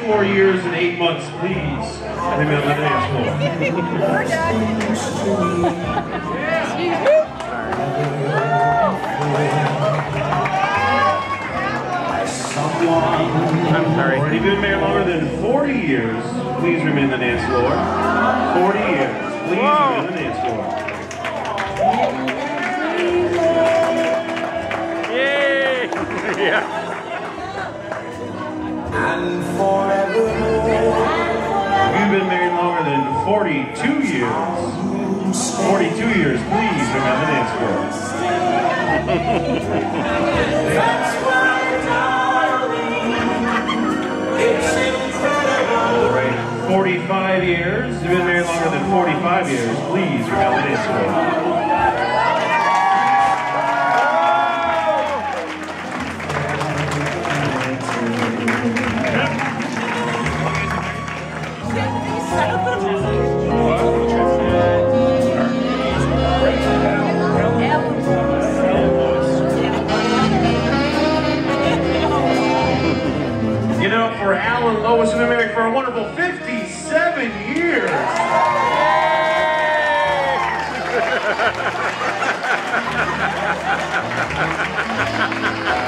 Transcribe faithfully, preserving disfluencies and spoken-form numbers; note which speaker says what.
Speaker 1: forty-four years and eight months, please remain on the dance floor.
Speaker 2: I'm sorry.
Speaker 1: Already been married longer than forty years, please remain on the dance floor. forty years, please remain on the dance floor.
Speaker 2: Yay! Yeah.
Speaker 3: And forevermore.
Speaker 1: You've been married longer than forty-two years. forty-two years, please remain on the dance floor.
Speaker 3: That's why, darling, it's incredible.
Speaker 1: All right, forty-five years. You've been married longer than forty-five years, please remain on the dance floor. You know, for Al and Lois, we've been married for a wonderful fifty-seven years.